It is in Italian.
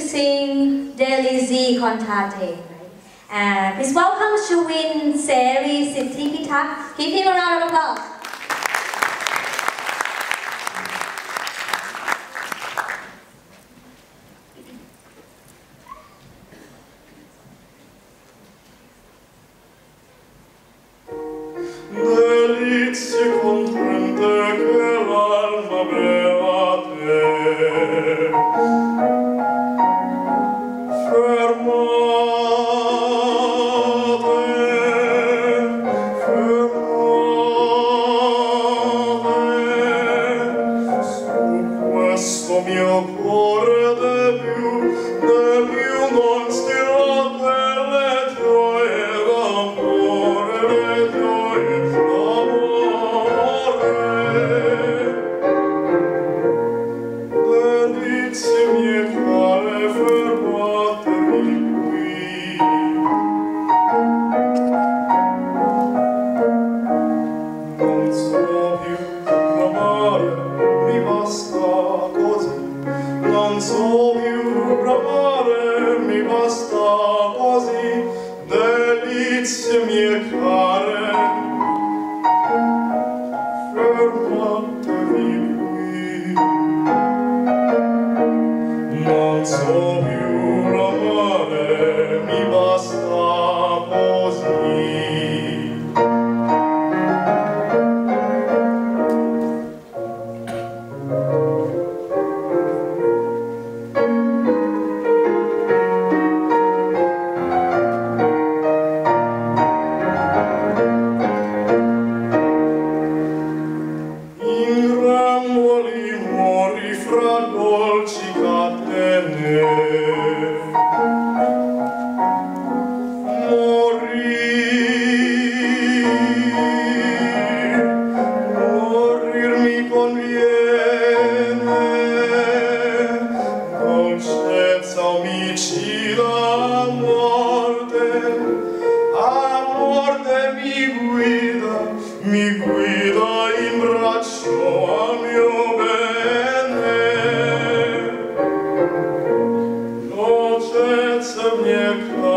sing Delhi Z Cantate. Please welcome Shuvin Seri Siddhipitak. Give him a round of applause. Delizie contente che l'alma beva a te. Fermate, fermate, su questo mio cuore de più non stirò delle gioie d'amore, le gioie d'amore. Delizie mie care, fermatevi qui. Non so più bramare, mi basta così. Non so più bramare, mi basta così. Delizie mie care, fermatevi qui. Non so più bramare, mi basta così. In ramboli mori fra dolci catene, morir mi conviene, dolcezza omicida a morte mi guida in braccio al mio bene. Dolcezza mia cara,